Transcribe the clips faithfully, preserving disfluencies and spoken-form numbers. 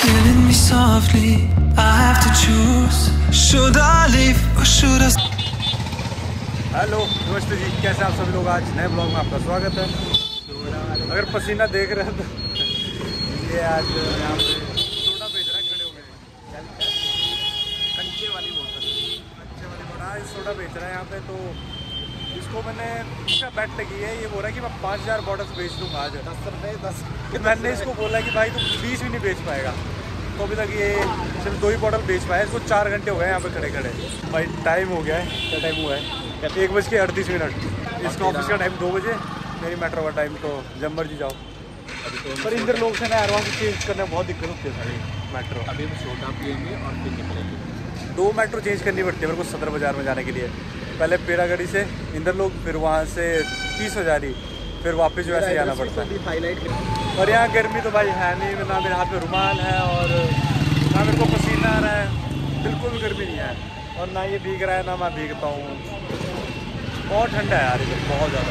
killing me softly. I have to choose. Should I leave or should I? Hello नमस्ते जी, कैसे आप सभी लोग। आज नए ब्लॉग में आपका स्वागत है। अगर पसीना देख रहे हैं तो ये आज यहाँ पे सोडा बेच रहा है, खड़े हो गए कंचे वाली बोतल, कंचे वाली बोतल सोडा बेच रहा है यहाँ पे। तो इसको मैंने इसका बैट लगी है, ये बोल रहा है कि मैं पाँच हज़ार बॉटल्स बेच दूँगा आज दस रुपये दस। मैंने इसको बोला कि भाई तुम बीस भी नहीं बेच पाएगा। तो अभी तक ये सिर्फ दो ही बॉटल बेच पाया। इसको चार घंटे हो गए यहाँ पे खड़े खड़े। भाई टाइम हो गया है, क्या टाइम हुआ है? एक बज के अड़तीस मिनट। इसका ऑफिस का टाइम दो बजे, मेरी मेट्रो का टाइम तो जब मर्जी जाओ। अभी तो पर इंदर लोग से ना एडवांस चेंज करने में बहुत दिक्कत होती है सारी मेट्रो। अभी हम सोडा पिएंगे और फिर निकलेंगे। दो मेट्रो चेंज करनी पड़ती है मेरे को सदर बाज़ार में जाने के लिए। पहले पेड़ागढ़ी से इंदर लोग, फिर वहाँ से तीस हज़ारी, फिर वापस वैसे जाना पड़ता है। हाईलाइट और यहाँ गर्मी तो भाई है नहीं, ना मेरे हाथ में रुमाल है और ना मेरे को पसीना आ रहा है, बिल्कुल भी गर्मी नहीं है। और ना ये भीग रहा है ना मैं भीगता हूँ। बहुत ठंडा है यार इधर, बहुत ज़्यादा।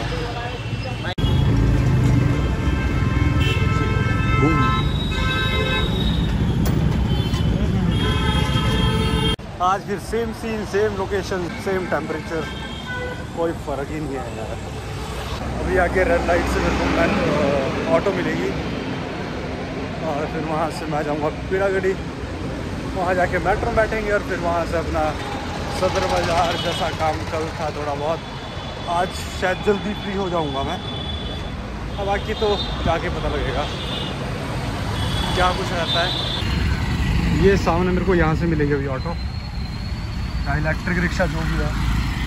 आज फिर same scene, same location, same temperature, कोई फ़र्क ही नहीं है यार। अभी आगे रेड लाइट से मेरे को ऑटो मिलेगी और फिर वहाँ से मैं जाऊँगा पेड़ागढ़ी। वहाँ जाके मेट्रो बैठेंगे और फिर वहाँ से अपना सदर बाज़ार जैसा काम कल था थोड़ा बहुत, आज शायद जल्दी फ्री हो जाऊँगा मैं। अब बाकी तो जाके पता लगेगा क्या कुछ रहता है। ये सामने मेरे को यहाँ से मिलेगी अभी ऑटो या इलेक्ट्रिक रिक्शा, जो भी है।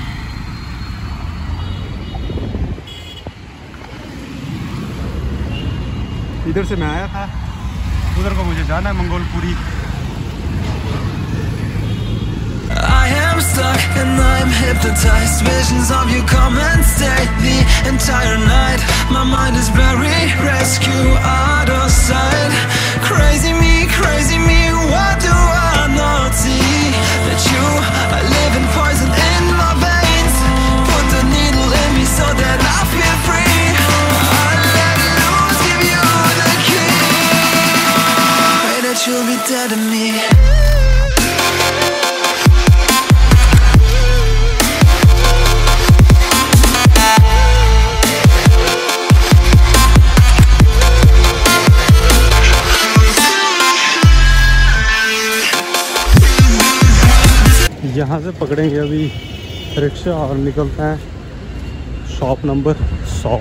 इधर से मैं आया था, उधर को मुझे जाना है Mangolpuri. I am stuck and I'm hypnotized. Visions of you come and stay the entire night. My mind is buried, rescue out of sight. Crazy me, crazy me, what do I not see? That you are living poison in my veins. Put the needle in me so that I feel free. I let loose, give you the key. Pray that you'll be dead to me. यहाँ से पकड़ेंगे अभी rickshaw और निकलते हैं shop number सौ।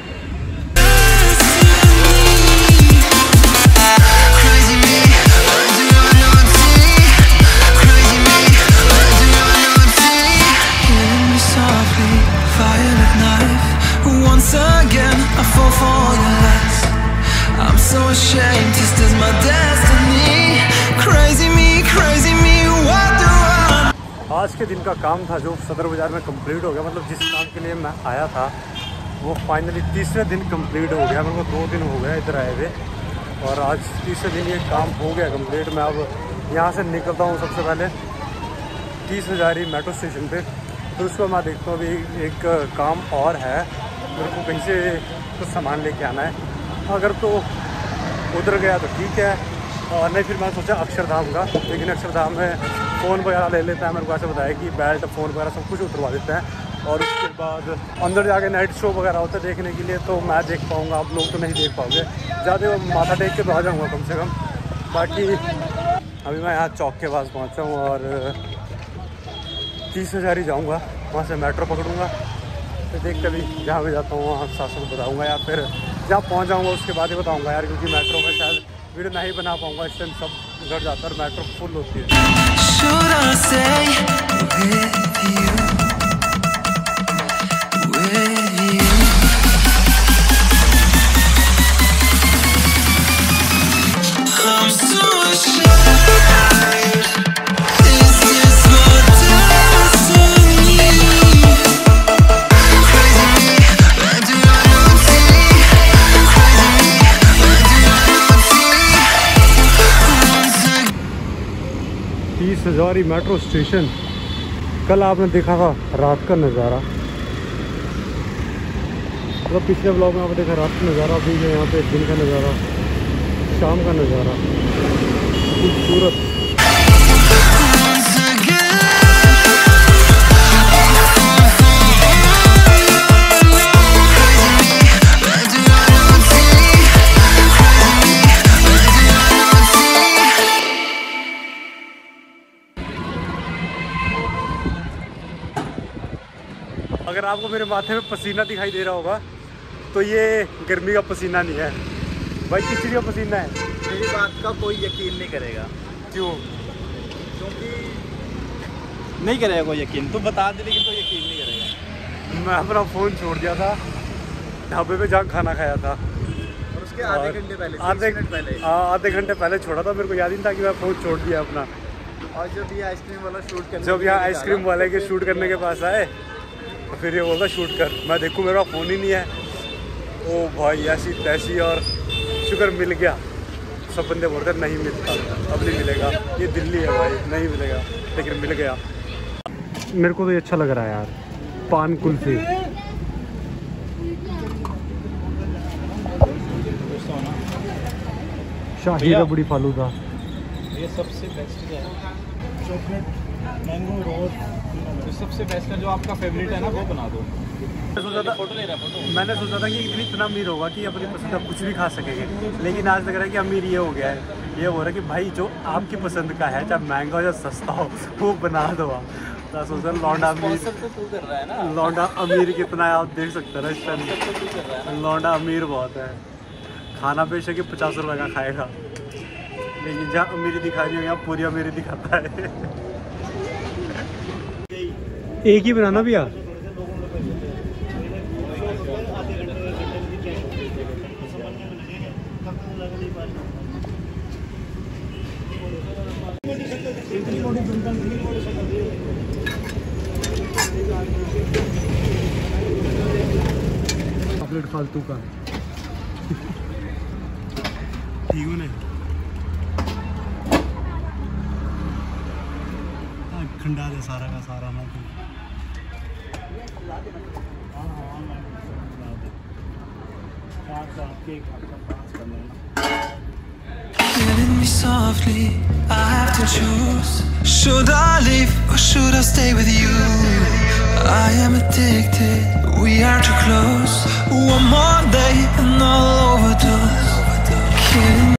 आज के दिन का काम था जो सदर बाज़ार में कंप्लीट हो गया। मतलब जिस काम के लिए मैं आया था वो फाइनली तीसरे दिन कंप्लीट हो गया। मेरे को दो दिन हो गया इधर आए हुए और आज तीसरे दिन ये काम हो गया कंप्लीट। मैं अब यहाँ से निकलता हूँ सबसे पहले तीस हज़ारी मेट्रो स्टेशन पे। फिर उसको मैं देखता हूँ अभी एक काम और है, मेरे को कहीं से कुछ सामान लेके आना है। अगर तो उधर गया तो ठीक है और नहीं फिर मैं सोचा अक्षरधाम का, लेकिन अक्षरधाम में फ़ोन वगैरह ले लेता है। मेरे को ऐसे बताया कि बेल्ट, फ़ोन वगैरह सब कुछ उतरवा देते हैं और उसके बाद अंदर जाके नाइट शो वगैरह होता है देखने के लिए। तो मैं देख पाऊँगा, आप लोग तो नहीं देख पाओगे। ज़्यादा माथा टेक के तो आ जाऊँगा कम से कम। बाकी अभी मैं यहाँ चौक के पास पहुँचा हूँ और तीस हज़ार ही जाऊँगा, वहाँ से मेट्रो पकड़ूँगा। फिर देख कभी जहाँ भी जाता हूँ वहाँ साथ साथ बताऊँगा या फिर जहाँ पहुँच जाऊँगा उसके बाद ही बताऊँगा यार, क्योंकि मेट्रो में शायद वीडियो नहीं बना पाऊँगा। इस टाइम सब घर जाता है और मेट्रो फुल होती है। Should I stay with you? With you? I'm so ashamed. Is this my destiny? Crazy me, why do I not see? Crazy me, why do I not see? Once again. तीस Hazari metro station. कल आपने देखा था रात का नज़ारा, मतलब पिछले ब्लॉग में आपने देखा रात का नज़ारा, अभी जो यहाँ पे दिन का नज़ारा, शाम का नज़ारा। खूबसूरत। अगर आपको मेरे माथे में पसीना दिखाई दे रहा होगा तो ये गर्मी का पसीना नहीं है भाई, किस चीज़ का पसीना है। मेरी बात का कोई यकीन नहीं करेगा। क्यों? क्योंकि नहीं करेगा कोई यकीन। तू बता दे लेकिन कोई यकीन नहीं करेगा। मैं अपना फ़ोन छोड़ दिया था ढाबे पे जहाँ खाना खाया था, और उसके आधे घंटे पहले आधे मिनट पहले आधे घंटे पहले छोड़ा था। मेरे को याद ही नहीं था कि मैं फ़ोन छोड़ दिया अपना। और जब ये आइसक्रीम वाला शूट करने जब यहाँ आइसक्रीम वाले के शूट करने के पास आए तो फिर ये बोलता शूट कर। मैं देखूँ मेरा फ़ोन ही नहीं है। ओ भाई ऐसी तैसी, और शुक्र मिल गया। सब बंदे बोलते नहीं मिलता, अब नहीं मिलेगा, ये दिल्ली है भाई, नहीं मिलेगा, लेकिन मिल गया। मेरे को तो ये अच्छा लग रहा है यार, पान कुल्फी। शाही रबड़ी फालूदा, ये सबसे बेस्ट है। चॉकलेट मैंगो रोज, तो सबसे बेस्ट है। जो आपका फेवरेट है ना वो बना दो। मैं सोचा था फोटो ले रहा फोटो मैंने सोचा था कि इतनी इतना अमीर होगा कि अपनी पसंद का कुछ भी खा सकेंगे, लेकिन आज लग रहा है कि अमीर ये हो गया है। ये हो रहा है कि भाई जो आपकी पसंद का है, चाहे महंगा हो या सस्ता हो, वो बना दो आप। तो सोचा लौंडा अमीर कर रहा है ना, लौंडा अमीर कितना है आप देख सकते हो ना इस टाइम। लौंडा अमीर बहुत है। खाना बेशक कि पचास रुपये का खाएगा, लेकिन जहाँ अमीरी दिखानी हो यहाँ पूरी अमीरी दिखाता है। एक ही बनाना भैया। चॉकलेट फालतू का ठीक हो नहीं, खंडा दे सारा का सारा ना। Killing me softly, I have to choose. Should I leave or should I stay with you? I am addicted, we are too close. One more day and I'll overdose. Killing